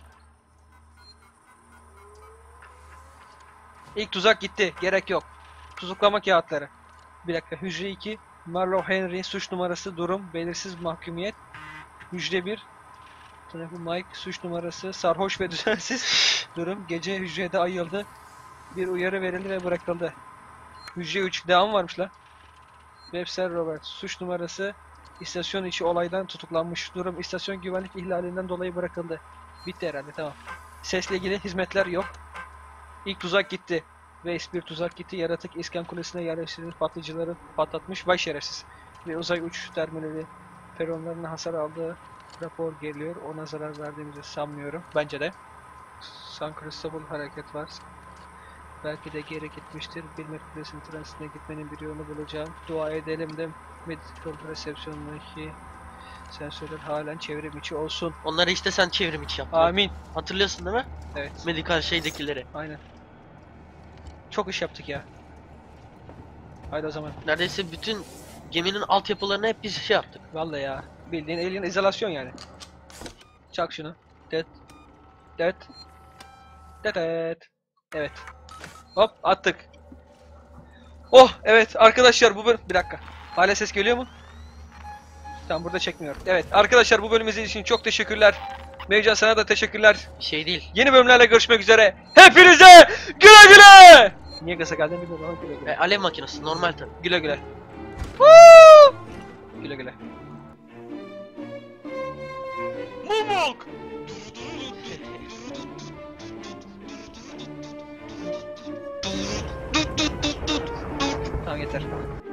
İlk tuzak gitti. Gerek yok. Tuzuklama kağıtları. Bir dakika. Hücre iki. Marlowe Henry. Suç numarası. Durum. Belirsiz mahkumiyet. Hücre bir. Tarafı Mike. Suç numarası. Sarhoş ve düzensiz. Durum. Gece hücrede ayıldı. Bir uyarı verildi ve bırakıldı. Hücre üç. Devam varmış la. Webster Robert. Suç numarası. İstasyon içi olaydan tutuklanmış. Durum. İstasyon güvenlik ihlalinden dolayı bırakıldı. Bitti herhalde tamam. Sesle ilgili hizmetler yok. İlk tuzak gitti. Veys bir tuzak gitti. Yaratık iskan kulesine yerleştirilmiş patlayıcıları patlatmış. Vay şerefsiz. Ve uzay uçuş terminali peronlarına hasar aldığı rapor geliyor. Ona zarar verdiğimizi sanmıyorum. Bence de. San Cristobal hareket var. Belki de geri gitmiştir. Bilmek kulesinin transitine gitmenin bir yolunu bulacağım. Dua edelim de Medical resepsiyonundaki sensörler halen çevrim içi olsun. Onları işte sen çevrim içi yaptın. Amin. Hatırlıyorsun değil mi? Evet. Medikal şeydekileri. Aynen. Çok iş yaptık ya. Haydi o zaman. Neredeyse bütün geminin altyapılarını hep biz şey yaptık. Vallahi ya. Bildiğin alien izolasyon yani. Çak şunu. Det. Det. Det det. Evet. Hop attık. Oh evet arkadaşlar bu bölüm... Bir dakika. Hala ses geliyor mu? Tamam burada çekmiyor. Evet arkadaşlar bu bölüm izlediğiniz için çok teşekkürler. Mevcan sana da teşekkürler. Şey değil. Yeni bölümlerle görüşmek üzere. Hepinize güle güle. Niye gaza geldin bilmiyorum ama güle güle. E, alev makinesi normal tabii. Güle güle. Woo! Güle güle. Mumuk. Tamam yeter.